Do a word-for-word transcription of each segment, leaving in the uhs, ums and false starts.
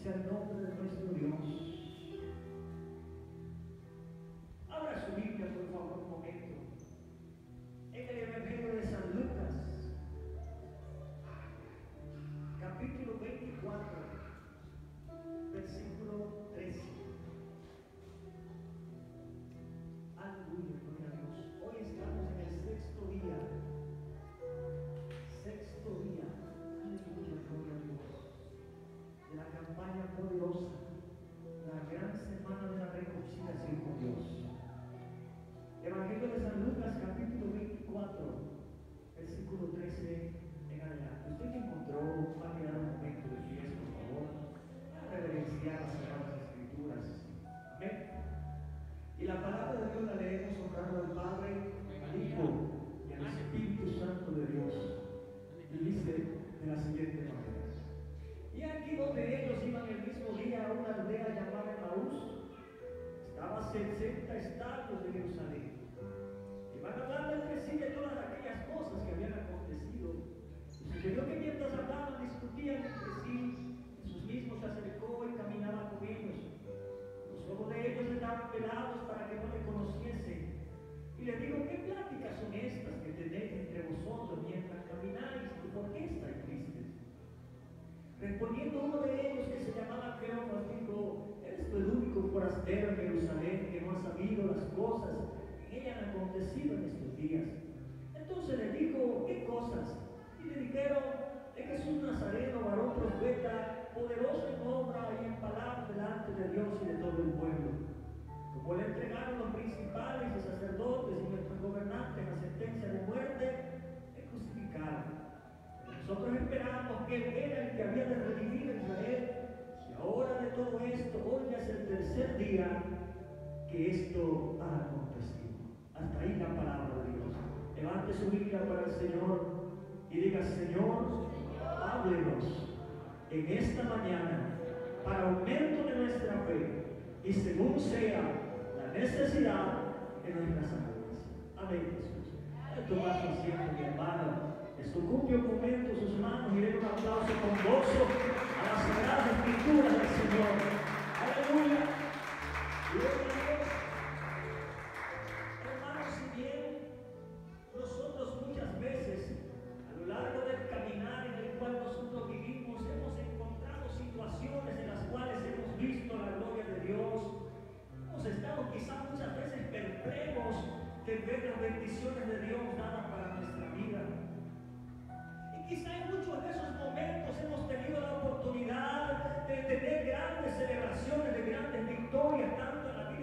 sea el nombre de nuestro Dios. Abra su Biblia, por favor, un momento. En el Evangelio de San Lucas, capítulo veinticuatro, versículo trece. Aleluya, gloria a Dios. Hoy estamos en el sexto día. Sexto día. Aleluya, gloria a Dios. De la campaña poderosa, la gran semana de la reconciliación con Dios. Evangelio de San Lucas, capítulo veinticuatro, versículo trece en adelante. Usted que encontró, va a quedar un momento de pie, por favor, a reverenciar las Sagradas Escrituras. Amén. Y la palabra de Dios la leemos honrando al Padre, al Hijo y al Espíritu Santo de Dios. Y dice de la siguiente manera. Y aquí donde ellos iban el mismo día a una aldea llamada Emaús, estaba a sesenta estadios de Jerusalén. Y van hablando entre sí de todas aquellas cosas que habían acontecido. Y sucedió que mientras hablaban, discutían entre sí, Jesús mismo se acercó y caminaba con ellos. Los ojos de ellos estaban velados para que no le conociesen. Y les digo, ¿qué pláticas son estas que tenéis entre vosotros mientras camináis? ¿Y por qué estáis tristes? Respondiendo uno de ellos, que se llamaba Cleofas, dijo: ¿Eres tú el único forastero en Jerusalén que no ha sabido las cosas que ella han acontecido en estos días? Entonces le dijo: ¿qué cosas? Y le dijeron: de Jesús Nazareno, varón profeta, poderoso en obra y en palabra delante de Dios y de todo el pueblo. Como le entregaron los principales y sacerdotes y nuestros gobernantes la sentencia de muerte, le crucificaron. Nosotros esperamos que Él era el que había de redimir a Israel, y ahora de todo esto, hoy ya es el tercer día que esto ha acontecido. Hasta ahí la palabra de Dios. Levante su Biblia para el Señor y diga: Señor, háblenos en esta mañana para aumento de nuestra fe y según sea la necesidad de nuestras almas. Amén, Jesús. Al tomar su asiento, mi hermano, desocupe un momento sus manos y den un aplauso con gozo a las Sagradas Escrituras del Señor. Aleluya. Gloria a Dios. Hermanos, si bien nosotros muchas veces a lo largo del caminar en el cual nosotros vivimos hemos encontrado situaciones en las cuales hemos visto la gloria de Dios, hemos estado quizás muchas veces perplejos de ver las bendiciones de Dios dadas para nuestra vida. Y quizá en muchos de esos momentos hemos tenido la oportunidad de tener grandes celebraciones, de grandes victorias, tanto en la vida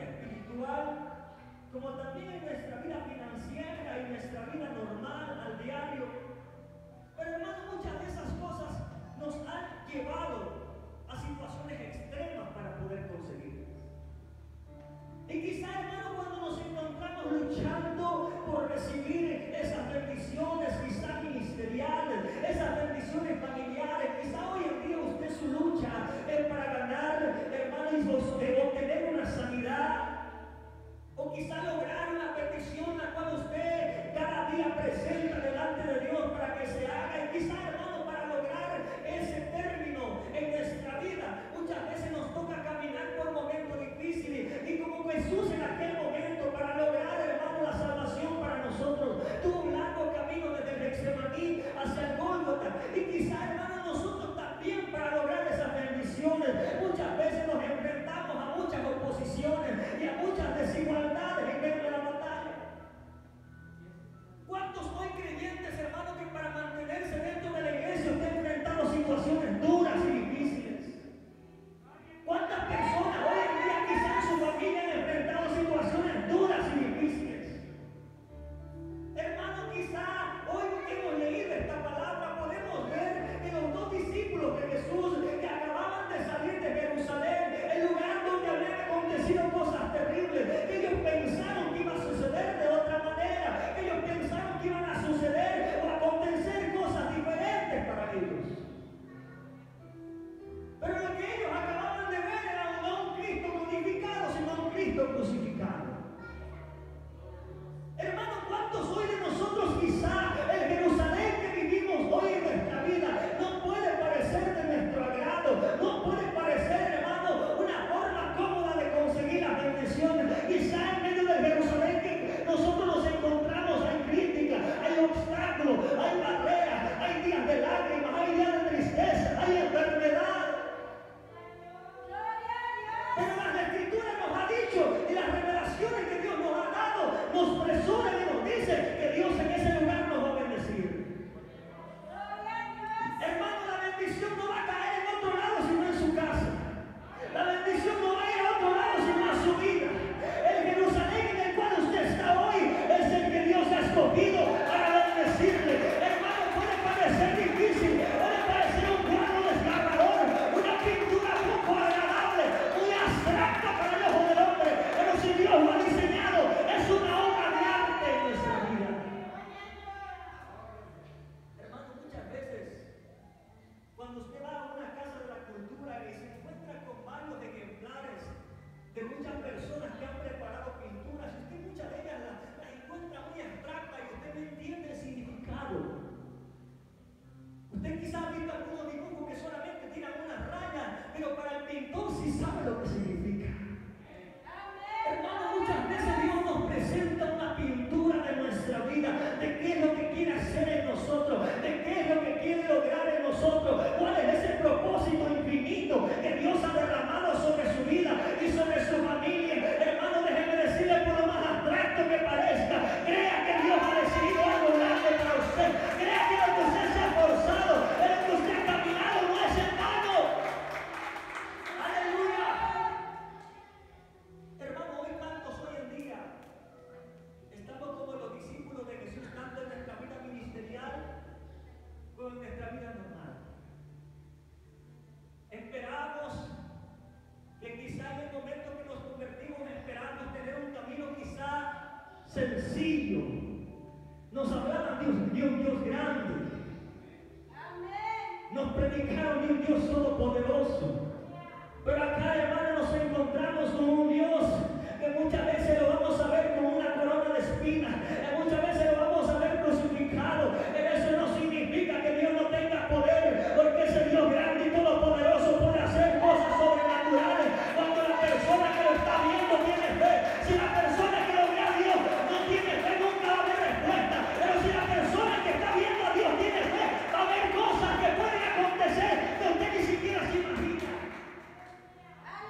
predicaron de un Dios todopoderoso. Pero acá, hermano, nos encontramos con un Dios que muchas veces lo vamos a ver con una corona de espinas, que muchas veces lo vamos a ver crucificado. Pero eso no significa que Dios no tenga poder, porque ese Dios grande y todopoderoso puede hacer cosas sobrenaturales cuando la persona que lo está viendo tiene fe. Si la persona que lo ve a Dios no tiene fe, nunca va a haber respuesta. Pero si la persona que está viendo a Dios tiene fe, va a haber cosas que pueden acontecer que usted ni siquiera se imagina.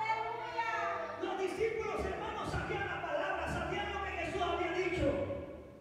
Los discípulos, hermanos, sabían la palabra, sabían lo que Jesús había dicho.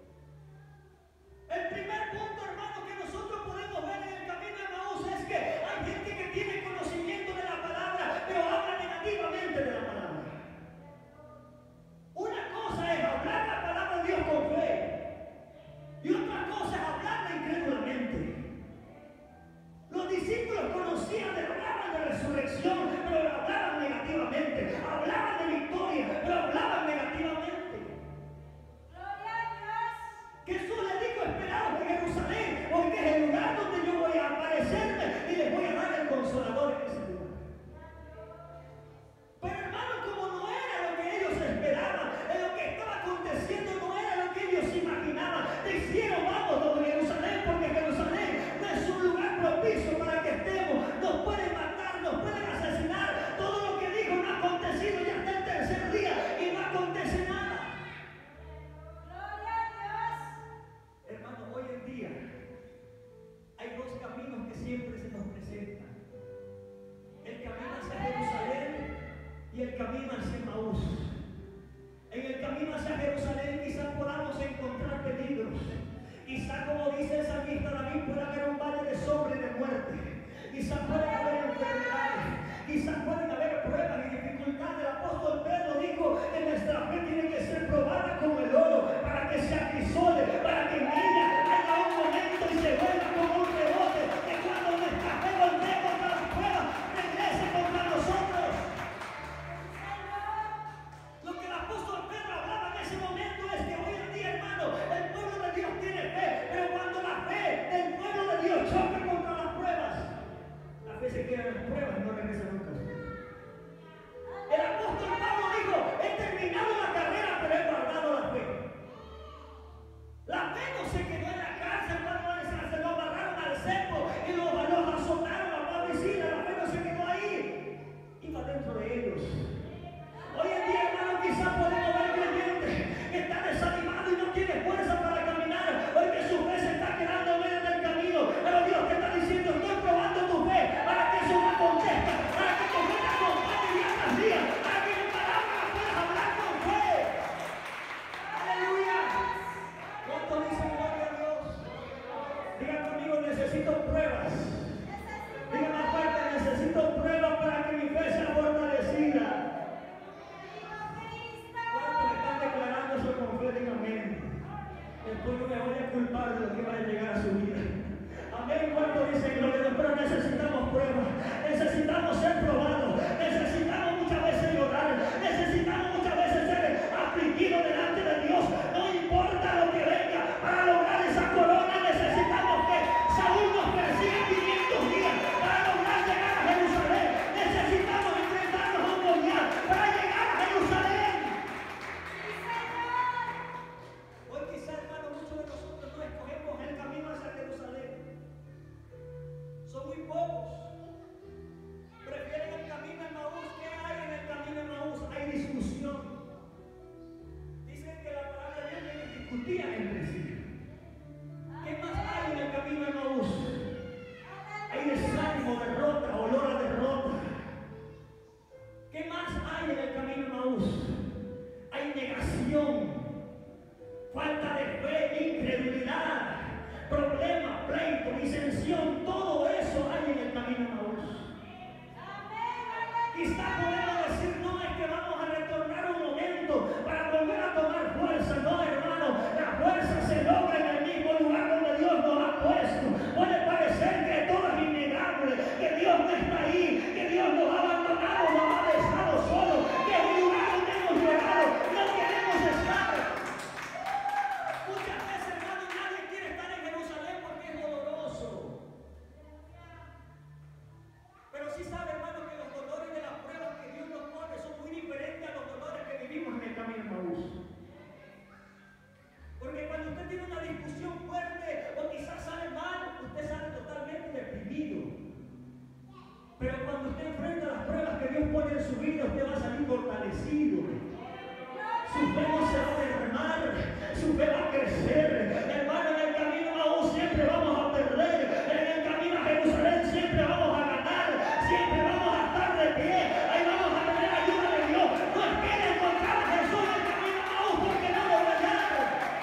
su vida, usted va a salir fortalecido. Su fe no se va a derramar, su fe va a crecer. Hermano, en el camino a Maús siempre vamos a perder. En el camino a Jerusalén siempre vamos a ganar. Siempre vamos a estar de pie. Ahí vamos a tener ayuda de Dios. No esperen encontrar a Jesús en el camino a Maús porque no lo hallaron.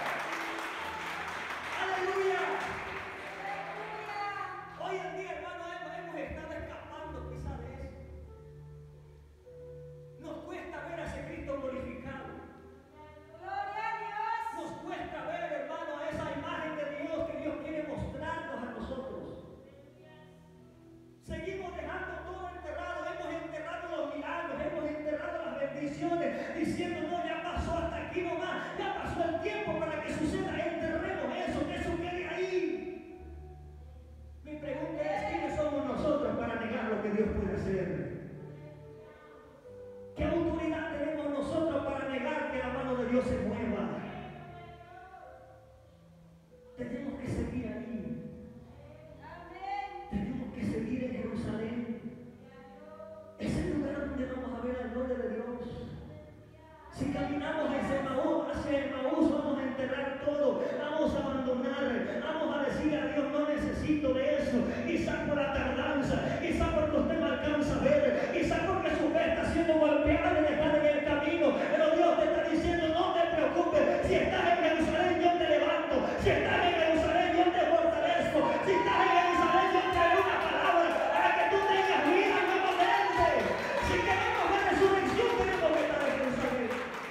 Aleluya. Hoy en día, hermano, hemos estado escapando quizá de eso. Nos cuesta ver a ese Cristo glorificado. Nos cuesta ver, hermano, esa imagen de Dios que Dios quiere mostrarnos a nosotros. Seguimos dejando todo enterrado, hemos enterrado los milagros, hemos enterrado las bendiciones, diciendo no, ya pasó hasta aquí nomás, ya pasó el tiempo para que suceda, enterremos eso, que eso quede ahí. Mi pregunta es, ¿quiénes somos nosotros para negar lo que Dios puede hacer? ¿Qué autoridad tenemos nosotros para negar que la mano de Dios se mueva? Tenemos que seguir ahí. Tenemos que seguir en Jerusalén. Es el lugar donde vamos a ver la gloria de Dios. Si caminamos hacia Emaús, hacia Emaús, vamos a enterrar todo, vamos a abandonar, vamos a decir a Dios, no necesito de eso. Quizá por la tardanza, quizá porque usted no alcanza a ver, quizá porque su fe está siendo golpeada y dejada en el camino. Pero Dios te está diciendo, no te preocupes, si estás en Jerusalén yo te levanto, si estás en Jerusalén yo te fortalezco, si estás en Jerusalén yo te doy una palabra para que tú tengas vida nuevamente. Si queremos ver resurrección tenemos que estar en Jerusalén.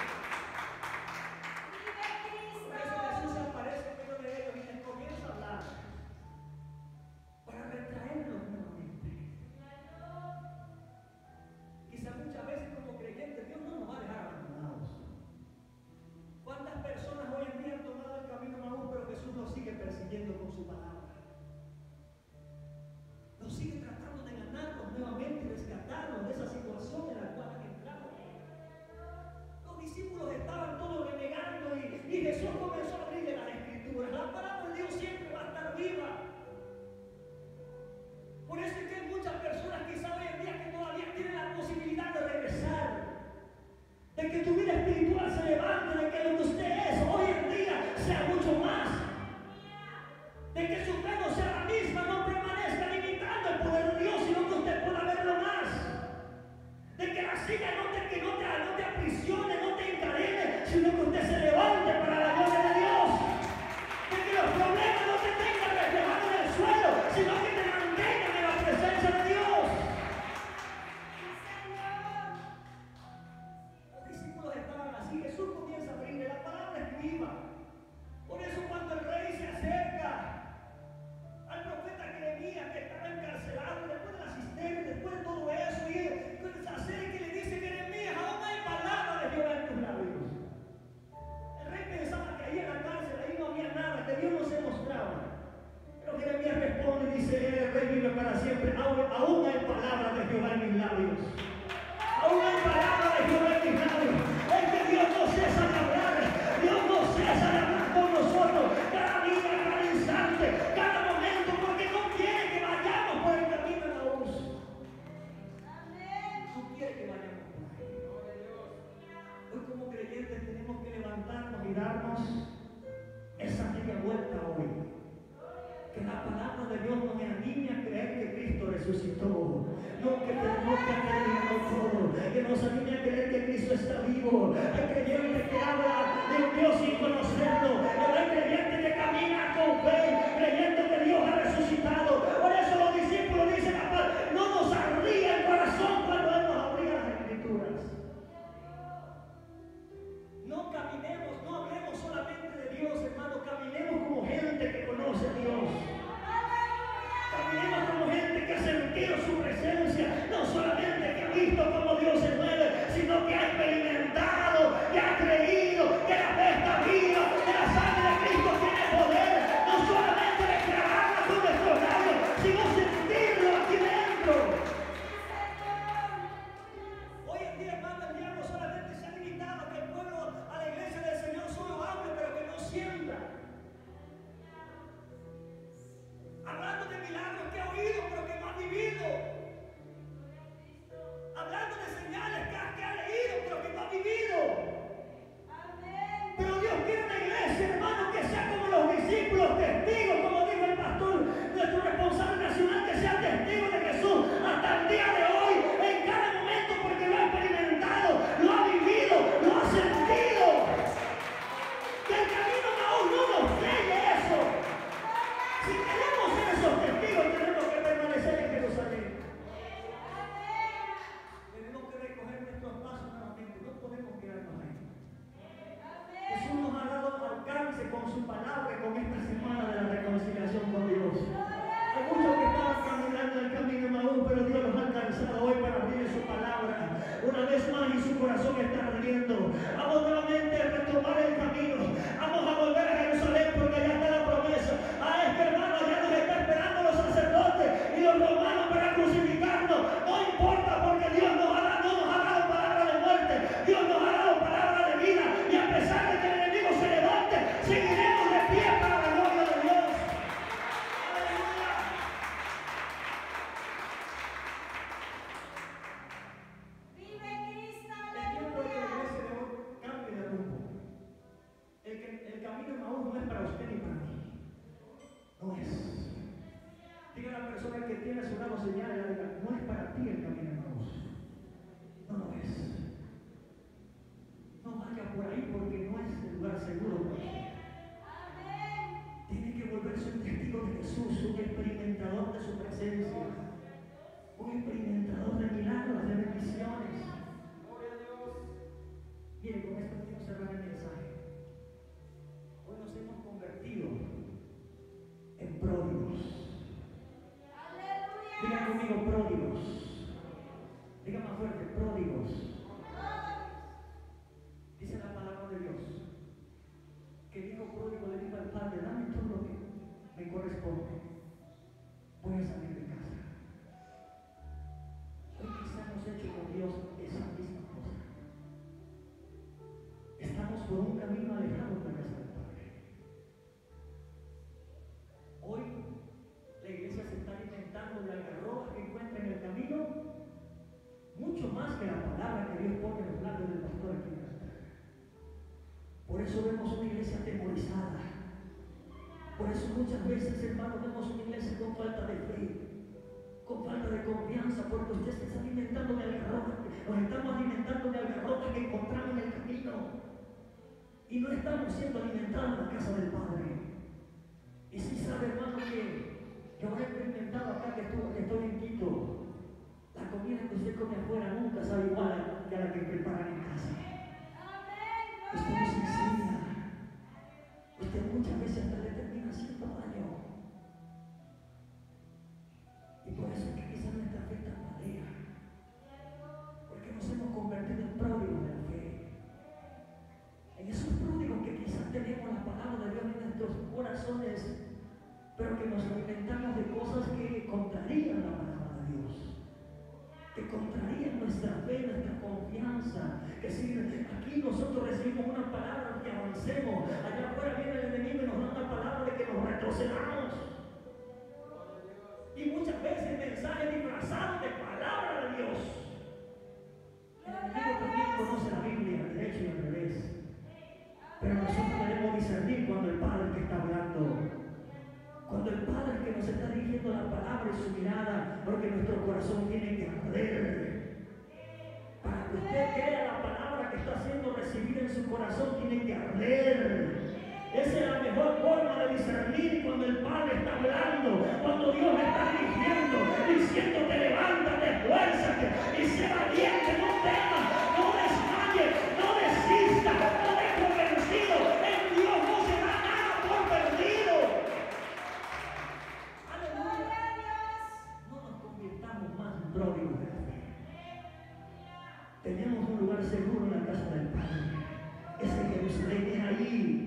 Por eso Jesús se aparece en medio de ellos y les comienza a hablar para retraerlos nuevamente. Quizá muchas veces como creyentes Dios no nos va a dejar abandonados. ¿Cuántas personas hoy en día han tomado el camino Maús, pero Jesús nos sigue persiguiendo con su palabra? Nos sigue tratando de ganarnos nuevamente y rescatarnos de esa situación en la cual han entrado. Los discípulos estaban todos renegando y, y Jesús comenzó a abrirle las escrituras. La palabra de Dios siempre va a estar viva. Por eso es que hay muchas personas quizá hoy en día que todavía tienen la posibilidad de regresar, de que tu vida espiritual se levante, de que lo que usted es hoy en día sea mucho más, de que su fe no sea la misma, no permanezca limitando el poder de Dios, sino que usted pueda verlo más, de que la silla no te, que no te, no te aprisione, no te encadene, sino que usted se levante para la gloria de Dios, de que los problemas no te tengan reflejado en el suelo, sino que te mantengan en la presencia de Dios. Los discípulos estaban así, Jesús comienza a abrirle, la palabra es viva. Por eso cuando el rey se acerca al profeta Jeremías que estaba encarcelado, después de la cisterna, después de todo eso, y él se acerca y le dice, Jeremías, aún hay palabra de Jehová en tus labios. El rey pensaba que ahí en la cárcel, ahí no había nada, que Dios no se mostraba. Pero Jeremías responde y dice, el rey vive para siempre, aún, aún hay palabra de Jehová en mis labios. Aún hay palabra de Jehová en mis labios. Es que Dios no cesa de hablar, Dios no cesa de hablar con nosotros, cada día, cada instante, cada momento, porque no quiere que vayamos por el camino de Maús. No quiere que vayamos por ahí. Hoy como creyentes tenemos que levantarnos y darnos esa media vuelta hoy. Que la palabra de Dios nos anime a creer que Cristo resucitó. No que tenemos que creerlo todo. Que nos anime a creer que Cristo está vivo. Hay creyentes que hablan de un Dios sin conocerlo. Pero hay creyentes que caminan con fe, creyendo que Dios ha resucitado. Por eso los discípulos dicen, no nos ardía el corazón cuando Él nos abría las escrituras. No caminemos, no hablemos solamente de Dios, hermano. Caminemos como gente que conoce a Dios. Caminemos como gente que ha sentido su presencia, no solamente que ha visto cómo Dios se mueve, sino que ha experimentado, que ha creído, que la fe está viva, Si queremos ser esos testigos, tenemos que permanecer en Jerusalén. Tenemos que recoger nuestros pasos nuevamente, no podemos quedarnos ahí. Jesús nos ha dado alcance con su palabra y con esta semana de la reconciliación con Dios. Hay muchos que estaban caminando el camino de Maús, pero Dios los ha alcanzado hoy para abrir su palabra una vez más y su corazón está ardiendo. Vamos nuevamente a retomar el camino. Vamos a volver a Jerusalén porque allá está la promesa. Ah, es que hermano, ya nos está esperando los sacerdotes y los romanos para crucificarnos. No importa porque Dios nos ha dado, no nos ha dado palabra de muerte. Dios nos ha dado palabra de vida. Y a pesar de que el enemigo se levante, seguiremos de pie para la gloria de Dios. ¡Aleluya! ¡Vive Cristo! Es tiempo de que la iglesia de hoy cambie de rumbo. El, que, el camino de Maús no es para usted ni para mí. No es. Diga a la persona que tiene a su lado señal, no es para ti el camino de Maús. No lo es. No vaya por ahí porque no es el lugar seguro para usted. Tiene que volverse un testigo de Jesús, un experimentador de su presencia, un experimentador de milagros, de bendiciones. Gloria a Dios. Mire, con esto quiero cerrar el mensaje. Hoy nos hemos convertido en pródigos. Diga conmigo, pródigos. Diga más fuerte, pródigos. Dice la palabra de Dios que el hijo pródigo le dijo al padre: dame todo lo que me corresponde, voy a salir de casa. Hoy quizá hemos hecho con Dios esa misma cosa. Estamos por un camino alejado de la casa del Padre. Hoy la iglesia se está alimentando de algarrobas que encuentra en el camino, mucho más que la palabra que Dios pone en los labios del pastor aquí en el altar. Por eso vemos una iglesia atemorizada. Por eso muchas veces, hermanos, vemos una iglesia con falta de fe, con falta de confianza, porque usted se está alimentando de algarrobas. Nos estamos alimentando de algarrobas que encontramos en el camino. Y no estamos siendo alimentados en la casa del Padre. Y si sabe, hermano, que yo he experimentado acá que, estuve, que estoy en Quito, la comida que usted come afuera nunca sabe igual a la que preparan en casa. Usted nos enseña. Usted muchas veces hasta le termina haciendo daño. Y por eso es que quizás nuestra fe está madera. Porque nos hemos convertido en pródigos de la fe. En esos pródigos que quizás tenemos la palabra de Dios en nuestros corazones, pero que nos alimentamos de cosas que contrarían la palabra de Dios, que contrarían nuestra fe, nuestra confianza. Que si aquí nosotros recibimos una palabra que avancemos, allá afuera viene el enemigo y nos da una palabra de que nos retrocedamos. Y muchas veces mensajes disfrazados de palabra de Dios. El enemigo también conoce la Biblia, al derecho y al revés. Pero nosotros debemos discernir cuando el Padre que está hablando, cuando el Padre que nos está dirigiendo la palabra y su mirada, porque nuestro corazón tiene que arder. Para que usted crea la palabra que está siendo recibida en su corazón, tiene que arder. Esa es la mejor forma de discernir cuando el Padre está hablando, cuando Dios me está dirigiendo, diciéndote: levántate, esfuérzate y sé valiente, no temas, no desmayes, no desistas, no des por vencido. En Dios no se da nada por perdido. Aleluya. No nos convirtamos más en pródigos de la fe. Tenemos un lugar seguro en la casa del Padre. Ese Jerusalén es allí.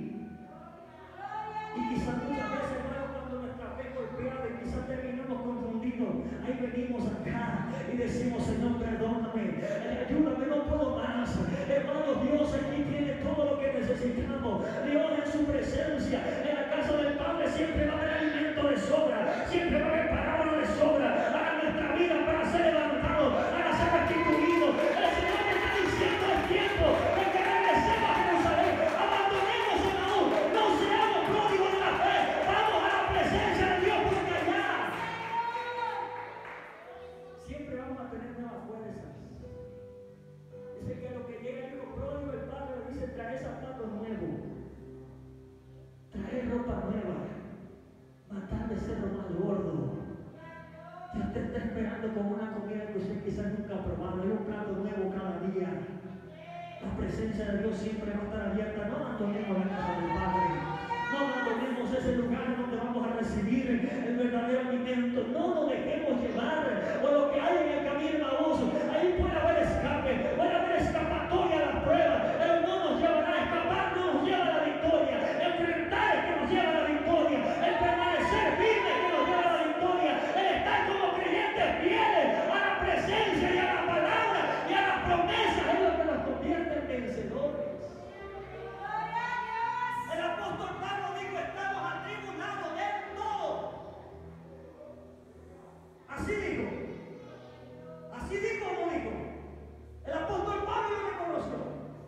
Y quizás muchas veces, hermano, cuando nuestra fe golpeada y quizás terminamos confundidos, ahí venimos acá y decimos: Señor, perdóname, ayúdame, no puedo más. Hermano, Dios aquí tiene todo lo que necesitamos. Dios en su presencia, en la casa del Padre siempre va a haber alimento de sobra, siempre va a haber palabra de sobra para nuestra vida, para ser levantados, para ser restituidos. El Señor me está diciendo: es tiempo de que regresemos a Jerusalén, abandonemos el Maús, no seamos pródigos de la fe, vamos a la presencia de Dios, porque allá siempre vamos a tener nuevas fuerzas. Dice que a lo que llega el hijo pródigo, el padre le dice: trae zapatos nuevos, trae usted quizás nunca ha probado. Hay un plato nuevo cada día. La presencia de Dios siempre va a estar abierta. No abandonemos la casa del Padre. No abandonemos ese lugar donde vamos a recibir el verdadero alimento. No nos dejemos llevar por lo que hay en el camino de Maús. Ahí puede haber escape, puede haber escapatoria a la prueba, pero no nos llevará a escapar, no nos lleva a la victoria. Enfrentar es que nos lleva a la victoria. El permanecer firme es que nos lleva a la victoria. El estar como creyentes fieles a la presencia y a la palabra y a las promesas es lo que nos convierte en vencedores. El apóstol Pablo dijo: estamos atribulados de todo. Así dijo. Así dijo o no dijo. El apóstol Pablo lo reconoció.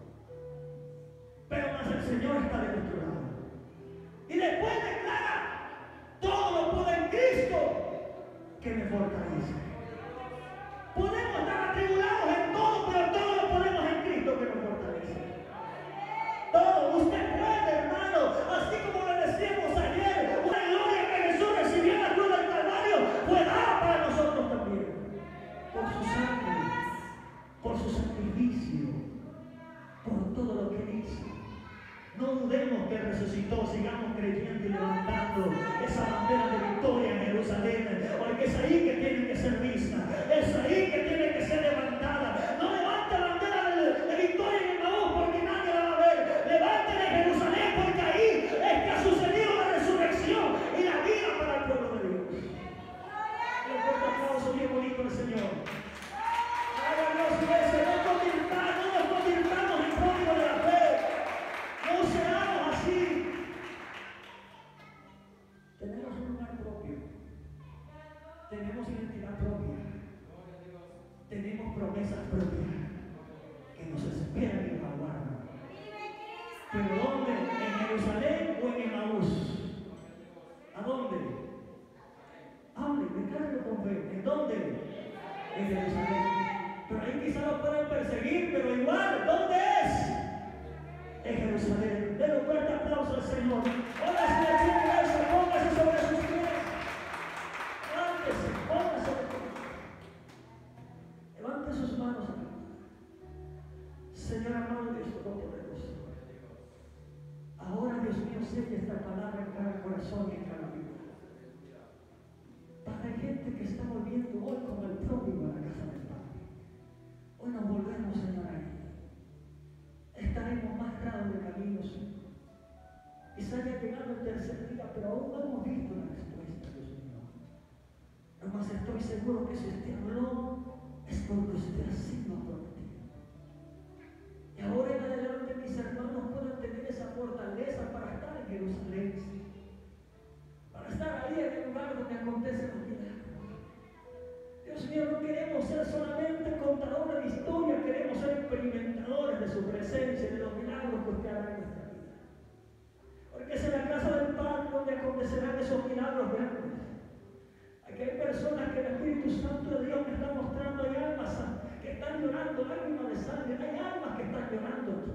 Pero más el Señor está de nuestro lado. Y después declara: todo lo puedo en Cristo que me fortalece. Podemos estar atribulados en todo, pero todo lo podemos en Cristo que nos fortalece. Todo, usted puede, hermano, así como lo decíamos ayer, una gloria que Jesús recibió en la cruz del Calvario fue dada para nosotros también, por su sangre, por su sacrificio, por todo lo que hizo. No dudemos que resucitó, sigamos creyendo y levantando esa bandera de victoria en Jerusalén, porque es ahí que tiene que ser vista, es ahí que tiene que ser levantada. No levante la bandera de, de victoria en el Maús porque nadie la va a ver. Levántela en Jerusalén porque ahí es que ha sucedido la resurrección y la vida para el pueblo de Dios. Un fuerte aplauso bien bonito al Señor. Dios, iglesia, no convirtamos, no nos convirtamos en pródigos de la fe. No seamos así. Tenemos un lugar propio. Tenemos identidad propia. Tenemos promesas propias que nos esperan y nos aguardan. ¿Pero dónde? ¿En Jerusalén o en Emaús? ¿A dónde? Hable, decláralo con fe. ¿En dónde? En Jerusalén. Pero ahí quizá lo pueden perseguir, pero igual, ¿dónde es? En Jerusalén. Den un fuerte aplauso al Señor. Ahora si le tiene eso, póngase sobre sus pies. Levántese, póngase sobre sus pies. Levante sus manos aquí. Señor amado Dios Todopoderoso. Ahora, Dios mío, sella esta palabra en cada corazón y en cada vida. Para gente que está volviendo hoy como el pródigo a la casa del Padre. Hoy nos volvemos, Señor, ahí. Estaremos más raros de camino, Señor. Quizá haya llegado el tercer día, pero aún no hemos visto la respuesta, Dios mío. No más estoy seguro que si usted habló, es porque usted así lo ha prometido. Y ahora en adelante, mis hermanos puedan tener esa fortaleza para estar en Jerusalén, para estar ahí en el lugar donde acontecen los milagros. Dios mío, no queremos ser solamente contadores de historia, queremos ser experimentadores de su presencia y de los milagros que usted hará en nuestra vida. Porque es en la casa del Padre donde acontecerán esos milagros grandes. Aquí hay personas que el Espíritu Santo de Dios me está mostrando, hay almas que están llorando, lágrimas de sangre, hay almas que están llorando aquí.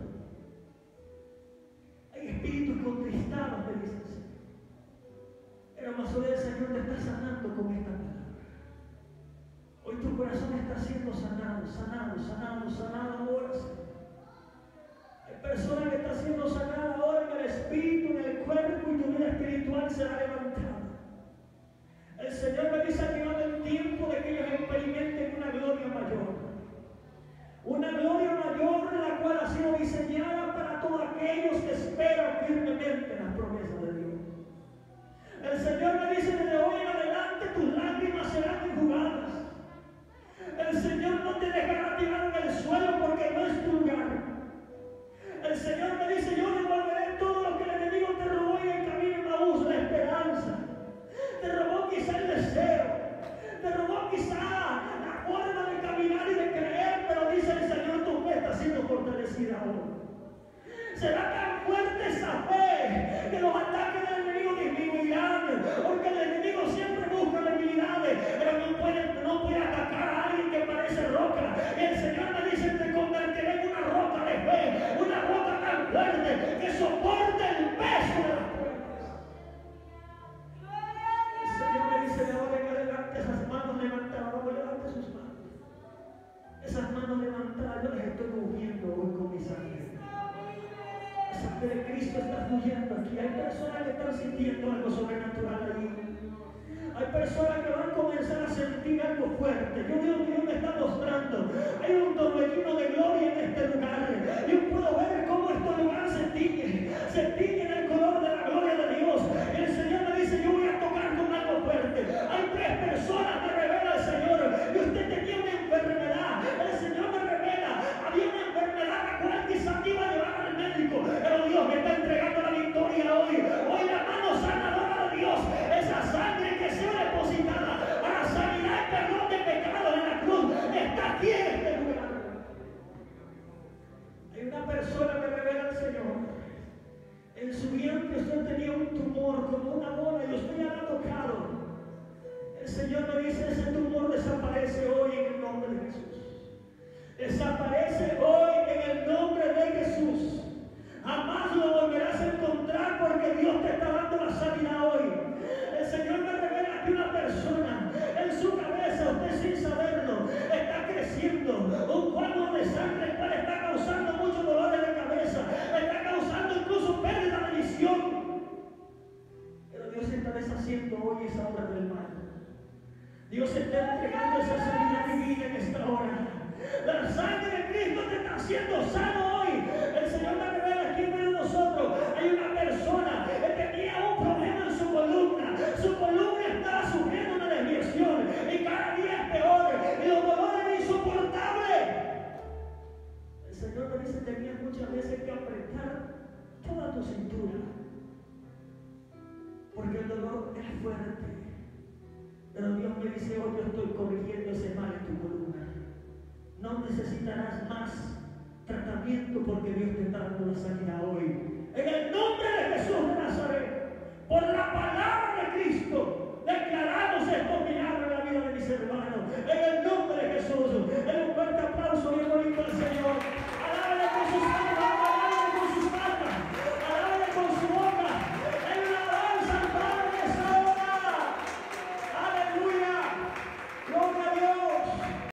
Hay espíritus contristados, me dice el Señor. Pero más hoy el Señor te está sanando con esta palabra. Hoy tu corazón está siendo sanado, sanado, sanado, sanado ahora, Señor. Hay personas que están siendo sanadas ahora en el espíritu, en el cuerpo, y tu vida espiritual será levantada. El Señor me dice que llegado el tiempo de que ellos experimenten una gloria mayor. Una gloria mayor la cual ha sido diseñada para todos aquellos que esperan firmemente las promesas de Dios. El Señor me dice desde hoy en adelante tus lágrimas serán enjugadas. El Señor no te dejará tirar en el suelo porque no es tu lugar. El Señor me dice: yo devolveré todo lo que el enemigo te robó en el camino de Maús, la esperanza. Te robó quizá el deseo. Te robó quizá la forma de caminar y de creer, pero dice el Señor: tu fe está siendo fortalecida ahora. Será tan fuerte esa fe Cristo está fluyendo aquí. Hay personas que están sintiendo algo sobrenatural ahí. Hay personas que van a comenzar a sentir algo fuerte. Yo Dios mío me está mostrando. Hay un torbellino de gloria en este lugar. Yo puedo ver cómo este lugar se tiñe. Se tiñe en el color de la gloria de Dios. El Señor me dice, yo voy a tocar con algo fuerte. Hay tres personas, me revela el Señor, que usted tenía una enfermedad. El Señor me revela, había una enfermedad la cual quizás iba a llevar al médico. Pero Dios me está entregando la victoria hoy. Hoy la mano sanadora de Dios, esa sangre que sea depositada para sanidad y perdón de pecados en la cruz, está aquí en este lugar. Hay una persona que revela al Señor. En su vientre usted tenía un tumor como una bola y usted ya la ha tocado. El Señor me dice, ese tumor desaparece hoy en el nombre de Jesús. Desaparece hoy en el nombre de Jesús. Jamás lo volverás a encontrar porque Dios te está dando la sanidad hoy. El Señor me revela que una persona en su cabeza, usted sin saberlo, está creciendo un coágulo de sangre el cual está causando muchos dolores de cabeza, está causando incluso pérdida de visión. Pero Dios está deshaciendo hoy esa obra del mal. Dios está entregando esa sanidad divina en esta hora. La sangre de Cristo te está haciendo sano hoy. El Señor me revela aquí entre nosotros. Hay una persona que tenía un problema en su columna. Su columna estaba sufriendo una desviación y cada día es peor. Y los dolores eran insoportables. El Señor me dice, tenías muchas veces que apretar toda tu cintura. Porque el dolor es fuerte. Pero Dios me dice, hoy yo estoy corrigiendo ese mal en tu columna. No necesitarás más tratamiento porque Dios te está dando la sanidad hoy. En el nombre de Jesús de Nazaret, por la palabra